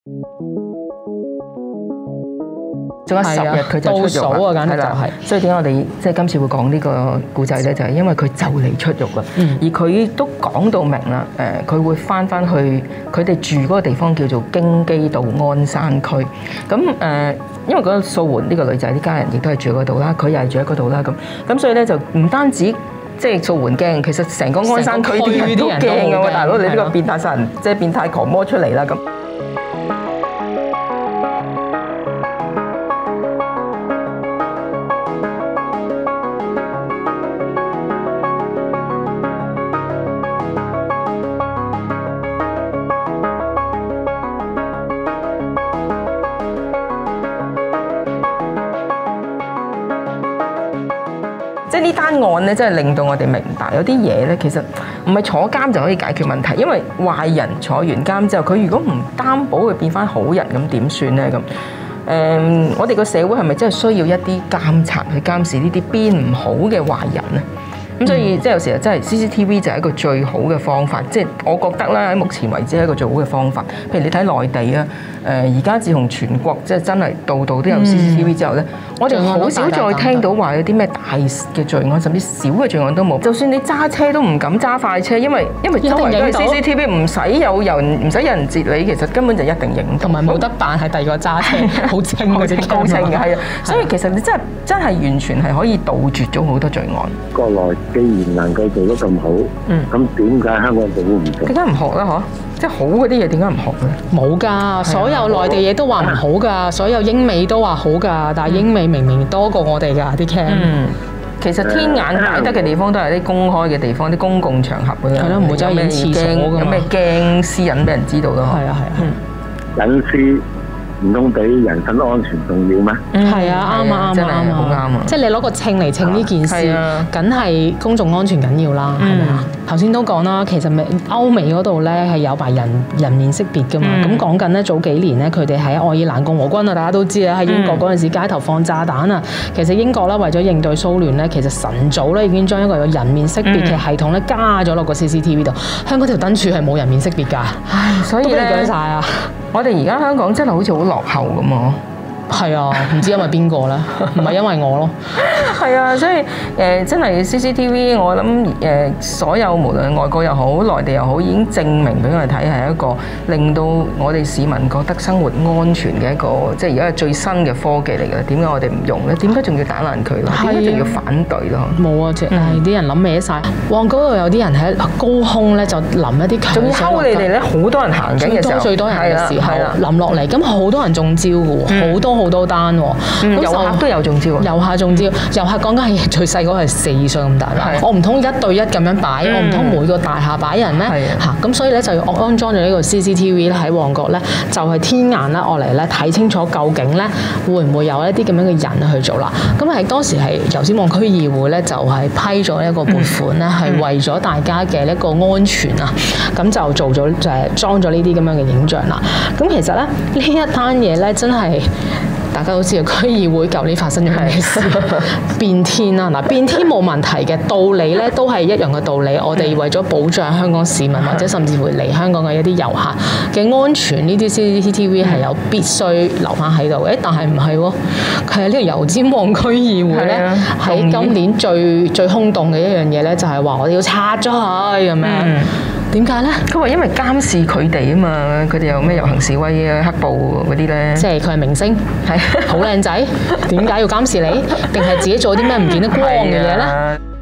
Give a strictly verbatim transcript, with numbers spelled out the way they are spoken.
仲有十日佢就出獄啦， 簡直就係。 所以點解我哋即係今次會講呢個故仔咧？就係因為佢就嚟出獄啦， 嗯、 而佢都講到明啦。誒，佢會翻翻去佢哋住嗰個地方叫做京基道安山區。咁誒，因為嗰個素媛呢個女仔啲家人亦都係住嗰度啦，佢又係住喺嗰度啦。咁咁所以咧就唔單止即係素媛驚，其實成個安山區啲人都驚㗎喎，大佬你呢個變態殺人即係變態狂魔出嚟啦咁。即係呢單案咧，真係令到我哋明白有啲嘢咧，其實唔係坐監就可以解決問題。因為壞人坐完監之後，佢如果唔擔保佢變翻好人，咁點算咧？咁誒、嗯，我哋個社會係咪真係需要一啲監察去監視呢啲變唔好嘅壞人咧？咁所以即係有時候真係 C C T V 就係一個最好嘅方法。即係我覺得啦，喺目前為止係一個最好嘅方法。譬如你睇內地啊，誒而家自從全國即係真係度度都有 C C T V 之後咧，嗯、我哋好少再聽到話有啲咩大嘅罪案，甚至小嘅罪案都冇。就算你揸車都唔敢揸快車，因為因為周圍都係 C C T V， 唔使有人唔使有人截你，其實根本就一定影到。 同埋冇得扮係第二個揸車，好清嗰啲高清嘅係啊。所以其實你真係真係完全係可以杜絕咗好多罪案。 國內既然能夠做得咁好，咁點解香港政府唔做？ 點解唔學咧？嗬，即係好嗰啲嘢點解唔學咧？ 冇㗎，所有內地嘢都話唔好㗎，所有英美都話好㗎，但係英美明明多過我哋㗎啲 cam。嗯， 其實天眼擺得嘅地方都係啲公開嘅地方，啲公共場合㗎。 係咯，唔會走去廁所㗎嘛。 有咩驚私隱俾人知道咯？ 係啊係啊。 隱私唔通比人身安全重要咩？ 係啊，啱啊，啱啊， 好啱啊！ 即係你攞個稱嚟稱呢件事，梗係公眾安全緊要啦，係咪啊？頭先都講啦，其實美歐美嗰度咧係有埋人人面識別噶嘛。咁講緊咧早幾年咧，佢哋喺愛爾蘭共和軍啊，大家都知啊，喺英國嗰陣時街頭放炸彈啊。其實英國咧為咗應對蘇聯咧，其實晨早咧已經將一個有人面識別嘅系統咧加咗落個 C C T V 度。香港條燈柱係冇人面識別㗎，唉，所以咧都俾佢講曬啊！ 我哋而家香港真係好似好落後咁啊！ 係啊，唔知因為邊個咧？唔係因為我咯。 係啊，所以誒、呃、真係 C C T V， 我諗誒、呃、所有無論外國又好，內地又好，已經證明俾我哋睇係一個令到我哋市民覺得生活安全嘅一個，即係而家係最新嘅科技嚟嘅。點解我哋唔用咧？點解仲要打爛佢咯？點解仲要反對咯？ 冇啊，即係啲人諗歪晒。旺角度有啲人喺高空咧就淋一啲強水， 仲要睺你哋咧，好多人行緊嘅時候， 最多人嘅時候淋落嚟，咁好多人中招嘅喎，好多好多單喎。 嗯、遊客都有中招， 遊客中招，遊客講緊係最細嗰係四歲咁大啦。我唔通一對一咁樣擺，嗯、我唔通每個大廈擺人咩？嚇咁所以咧就要安裝咗呢個 C C T V 咧喺旺角咧，就係天眼啦，我嚟咧睇清楚究竟咧會唔會有一啲咁樣嘅人去做啦。咁係當時係油尖旺區議會咧就係批咗一個撥款咧，係、嗯、為咗大家嘅一個安全啊，咁就做咗就係裝咗呢啲咁樣嘅影像啦。咁其實咧呢一單嘢咧真係。大家都知道區議會舊年發生咗咩事？變天啦！嗱，變天冇問題嘅道理咧，都係一樣嘅道理。我哋為咗保障香港市民或者甚至乎嚟香港嘅一啲遊客嘅安全，呢啲 C C T V 係有必須留翻喺度嘅。但係唔係喎？係呢個油尖旺區議會咧，喺今年最最轟動嘅一樣嘢咧，就係話我哋要拆咗佢咁樣。點解咧？佢話因為監視佢哋啊嘛，佢哋有咩遊行示威啊、黑暴嗰啲咧。即係佢係明星，係好靚仔，點解要監視你？定係自己做啲咩唔見得光嘅嘢咧？